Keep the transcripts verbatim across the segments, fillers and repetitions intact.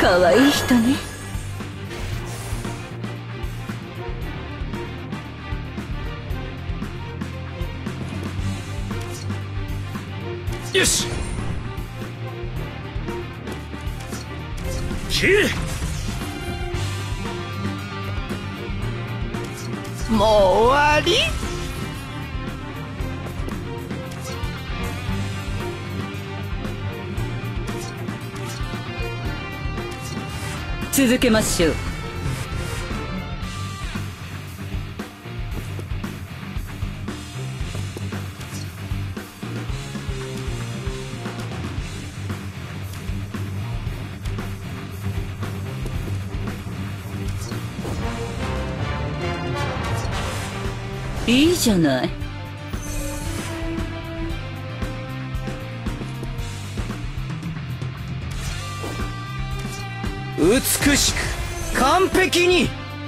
かわいい人ね。 よし、切れ。もう終わり。 続けましょう。いいじゃない。 美しく完璧に。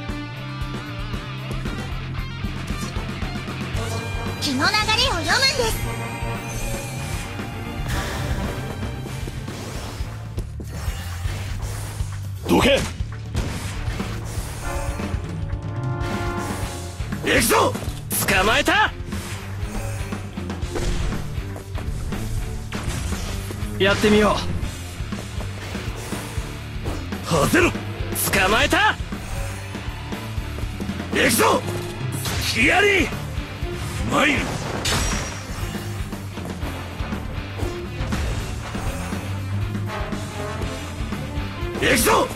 気の流れを読むんです。 どけ。行くぞ。捕まえた。やってみよう。はぜろ。捕まえた。行くぞ。ヒアリーマイル。行くぞ。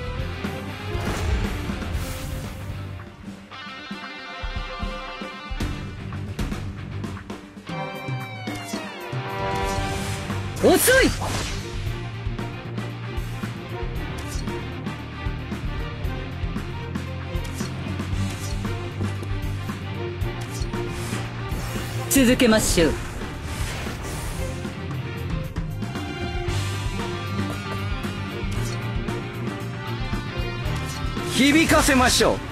遅い。続けましょう。 響かせましょう。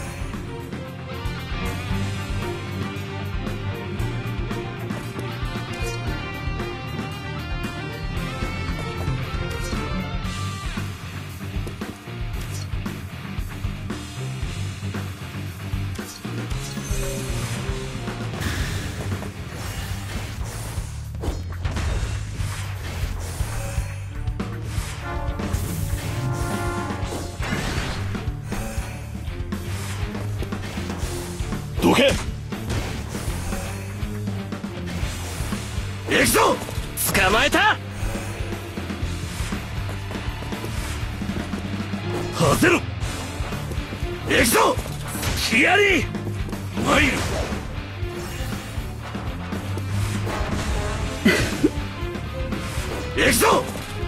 どけ。行くぞ。捕まえた。はぜろ。行くぞ。ヒアリーマイル。行くぞ。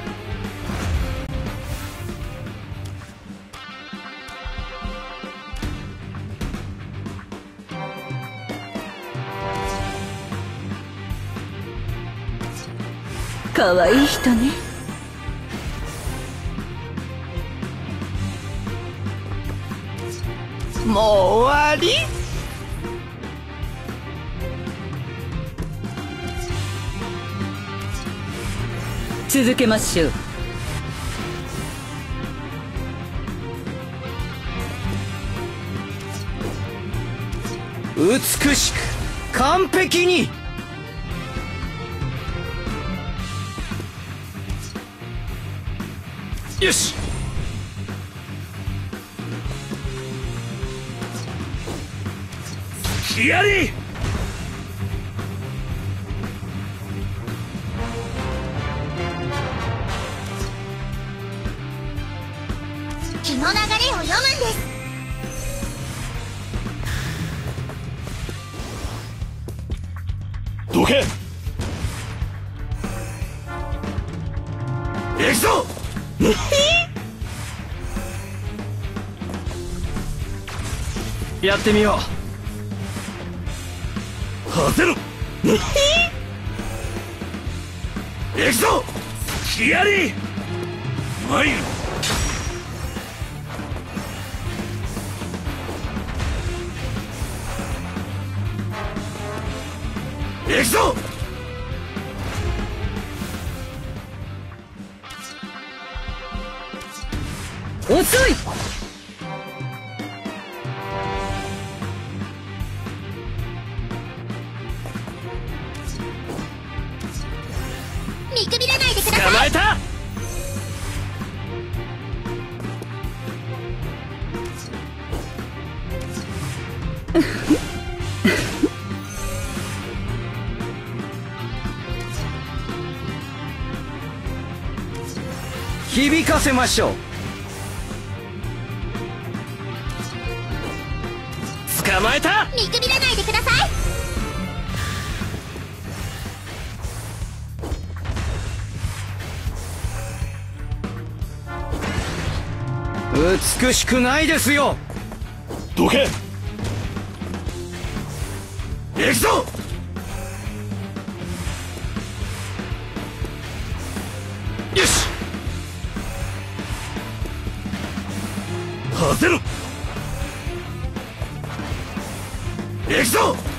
かわいい人ね。 もう終わり。 続けましょう。 美しく完璧に。よし。ヒアリー。 気の流れを読むんです。 どけ。行くぞ。やってみよう。はぜろ。行くぞ。ヒアリーマイル。行くぞ。 響かせましょう。捕まえた。 見くびらないでください。 美しくないですよ。どけ。行くぞ。よし。外せろ。行くぞ。